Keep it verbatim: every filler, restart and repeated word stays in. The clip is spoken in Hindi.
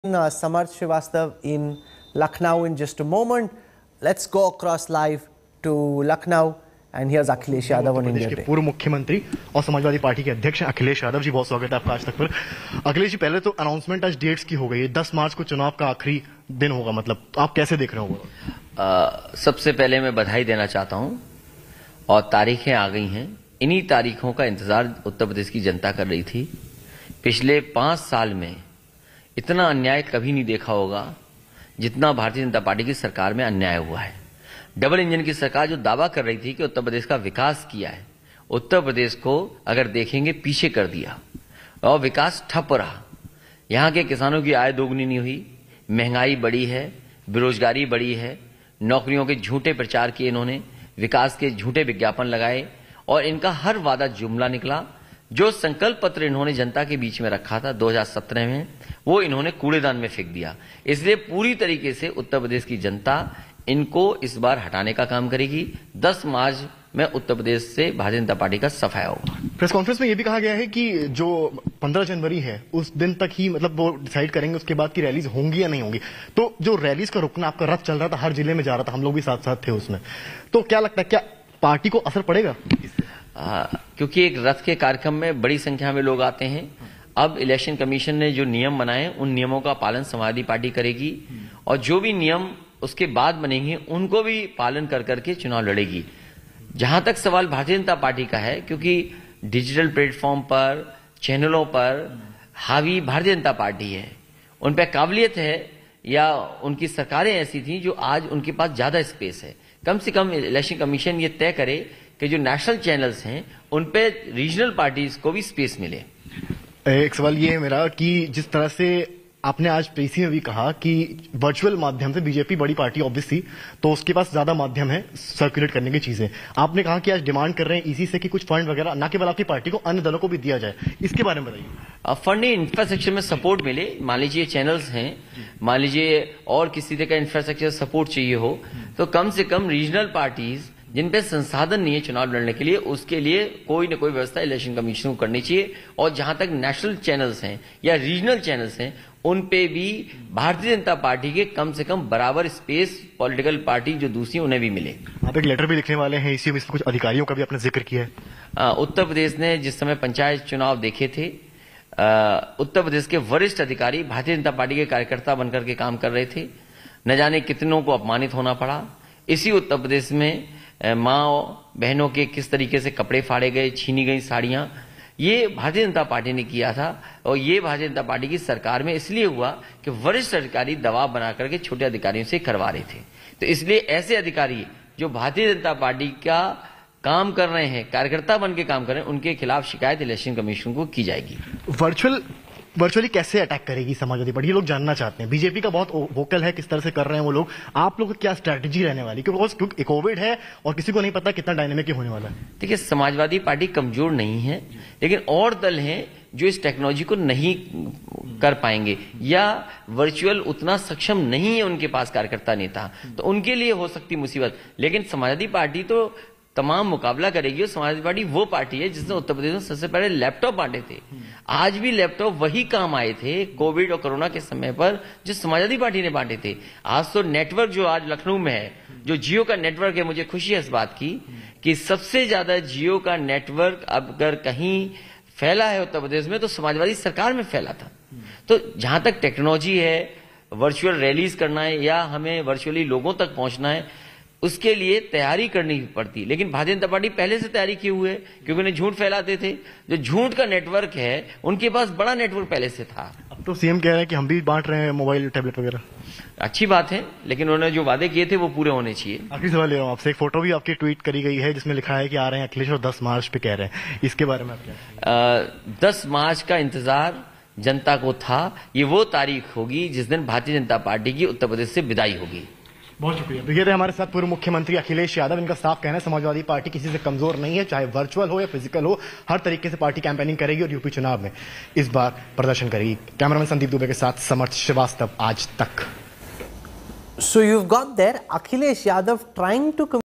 Uh, Samarth Srivastav in Lucknow in just a moment. Let's go across live to Lucknow and here's Akhilesh Yadav on India Day. पूर्व मुख्यमंत्री और समाजवादी पार्टी के अध्यक्ष अखिलेश यादव जी, बहुत स्वागत है आपका आज तक पर। अखिलेश जी, पहले तो अनाउंसमेंट आज डेट्स की हो गई है, दस मार्च को चुनाव का आखिरी दिन होगा, मतलब आप कैसे देख रहे हो? सबसे पहले मैं बधाई देना चाहता हूं और तारीखें आ गई हैं। इन्हीं तारीखों का इंतजार उत्तर प्रदेश की जनता कर रही थी। पिछले पांच साल में इतना अन्याय कभी नहीं देखा होगा जितना भारतीय जनता पार्टी की सरकार में अन्याय हुआ है। डबल इंजन की सरकार जो दावा कर रही थी कि उत्तर प्रदेश का विकास किया है, उत्तर प्रदेश को अगर देखेंगे पीछे कर दिया और विकास ठप रहा। यहां के किसानों की आय दोगुनी नहीं हुई, महंगाई बढ़ी है, बेरोजगारी बढ़ी है, नौकरियों के झूठे प्रचार किए इन्होंने, विकास के झूठे विज्ञापन लगाए और इनका हर वादा जुमला निकला। जो संकल्प पत्र इन्होंने जनता के बीच में रखा था दो हज़ार सत्रह में, वो इन्होंने कूड़ेदान में फेंक दिया। इसलिए पूरी तरीके से उत्तर प्रदेश की जनता इनको इस बार हटाने का काम करेगी। दस मार्च में उत्तर प्रदेश से भारतीय जनता पार्टी का सफाया होगा। प्रेस कॉन्फ्रेंस में यह भी कहा गया है कि जो पंद्रह जनवरी है उस दिन तक ही मतलब वो डिसाइड करेंगे उसके बाद की रैलीज होंगी या नहीं होंगी। तो जो रैलीज का रुकना, आपका रथ चल रहा था, हर जिले में जा रहा था, हम लोग भी साथ साथ थे उसमें, तो क्या लगता है क्या पार्टी को असर पड़ेगा? आ, क्योंकि एक रथ के कार्यक्रम में बड़ी संख्या में लोग आते हैं। अब इलेक्शन कमीशन ने जो नियम बनाए उन नियमों का पालन समाजवादी पार्टी करेगी और जो भी नियम उसके बाद बनेंगे उनको भी पालन कर करके चुनाव लड़ेगी। जहां तक सवाल भारतीय जनता पार्टी का है, क्योंकि डिजिटल प्लेटफॉर्म पर, चैनलों पर हावी भारतीय जनता पार्टी है, उन पर काबिलियत है या उनकी सरकारें ऐसी थी जो आज उनके पास ज्यादा स्पेस है। कम से कम इलेक्शन कमीशन ये तय करे कि जो नेशनल चैनल्स हैं उन पे रीजनल पार्टीज को भी स्पेस मिले। एक सवाल ये है मेरा कि जिस तरह से आपने आज पीसी में भी कहा कि वर्चुअल माध्यम से बीजेपी बड़ी पार्टी ऑब्वियसली, तो उसके पास ज्यादा माध्यम है सर्कुलेट करने की चीजें। आपने कहा कि आज डिमांड कर रहे हैं ईसी से कि कुछ फंड वगैरह ना केवल आपकी पार्टी को अन्य दलों को भी दिया जाए, इसके बारे में बताइए। फंड इंफ्रास्ट्रक्चर में सपोर्ट मिले। मान लीजिए चैनल्स हैं, मान लीजिए और किसी तरह का इंफ्रास्ट्रक्चर सपोर्ट चाहिए हो, तो कम से कम रीजनल पार्टीज जिन पे संसाधन नहीं है चुनाव लड़ने के लिए, उसके लिए कोई न कोई व्यवस्था इलेक्शन कमीशन को करनी चाहिए। और जहां तक नेशनल चैनल्स हैं या रीजनल चैनल्स हैं, उन पे भी भारतीय जनता पार्टी के कम से कम बराबर स्पेस पॉलिटिकल पार्टी जो दूसरी उन्हें भी मिले। आप एक लेटर भी लिखने वाले हैं इसी में, कुछ अधिकारियों का भी आपने जिक्र किया है। आ, उत्तर प्रदेश ने जिस समय पंचायत चुनाव देखे थे, आ, उत्तर प्रदेश के वरिष्ठ अधिकारी भारतीय जनता पार्टी के कार्यकर्ता बनकर के काम कर रहे थे। न जाने कितनों को अपमानित होना पड़ा। इसी उत्तर प्रदेश में माँ बहनों के किस तरीके से कपड़े फाड़े गए, छीनी गई साड़ियां, ये भारतीय जनता पार्टी ने किया था। और ये भारतीय जनता पार्टी की सरकार में इसलिए हुआ कि वरिष्ठ अधिकारी दबाव बना करके छोटे अधिकारियों से करवा रहे थे। तो इसलिए ऐसे अधिकारी जो भारतीय जनता पार्टी का काम कर रहे हैं, कार्यकर्ता बन के काम कर रहे हैं, उनके खिलाफ शिकायत इलेक्शन कमीशन को की जाएगी। वर्चुअल वर्चुअली कैसे अटैक करेगी समाजवादी पार्टी? ये लोग जानना चाहते हैं। बीजेपी का बहुत वोकल है, किस तरह से कर रहे हैं वो लोग। आप लोगों की क्या स्ट्रैटेजी रहने वाली? क्योंकि कोविड है और किसी को नहीं पता कितना डायनेमिक होने वाला है। देखिए, समाजवादी पार्टी कमजोर नहीं है, लेकिन और दल हैं जो इस टेक्नोलॉजी को नहीं कर पाएंगे या वर्चुअल उतना सक्षम नहीं है उनके पास कार्यकर्ता नेता, तो उनके लिए हो सकती मुसीबत। लेकिन समाजवादी पार्टी तो तमाम मुकाबला करेगी। और समाजवादी पार्टी वो पार्टी है जिसने उत्तर प्रदेश में सबसे पहले लैपटॉप बांटे थे। आज भी लैपटॉप वही काम आए थे कोविड और कोरोना के समय पर जो समाजवादी पार्टी ने बांटे थे। आज तो नेटवर्क जो आज लखनऊ में है, जो जियो का नेटवर्क है, मुझे खुशी है इस बात की कि सबसे ज्यादा जियो का नेटवर्क अगर कहीं फैला है उत्तर प्रदेश में तो समाजवादी सरकार में फैला था। तो जहां तक टेक्नोलॉजी है, वर्चुअल रैलीज करना है या हमें वर्चुअली लोगों तक पहुंचना है, उसके लिए तैयारी करनी पड़ती। लेकिन भारतीय जनता पार्टी पहले से तैयारी किए हुए है, क्योंकि उन्हें झूठ फैलाते थे। जो झूठ का नेटवर्क है उनके पास बड़ा नेटवर्क पहले से था। अब तो सीएम कह रहे हैं कि हम भी बांट रहे हैं मोबाइल टैबलेट वगैरह। अच्छी बात है, लेकिन उन्होंने जो वादे किए थे वो पूरे होने चाहिए। आखिरी सवाल ले रहा हूँ आपसे, एक फोटो भी आपकी ट्वीट करी गई है जिसमें लिखा है कि आ रहे हैं अखिलेश और दस मार्च पे कह रहे हैं, इसके बारे में आप क्या? दस मार्च का इंतजार जनता को था। ये वो तारीख होगी जिस दिन भारतीय जनता पार्टी की उत्तर प्रदेश से विदाई होगी। बहुत शुक्रिया। तो ये रहे हमारे साथ पूर्व मुख्यमंत्री अखिलेश यादव। इनका साफ कहना है समाजवादी पार्टी किसी से कमजोर नहीं है, चाहे वर्चुअल हो या फिजिकल हो, हर तरीके से पार्टी कैंपेनिंग करेगी और यूपी चुनाव में इस बार प्रदर्शन करेगी। कैमरामैन संदीप दुबे के साथ समर्थ श्रीवास्तव, आज तक। So you've got there Akhilesh Yadav trying to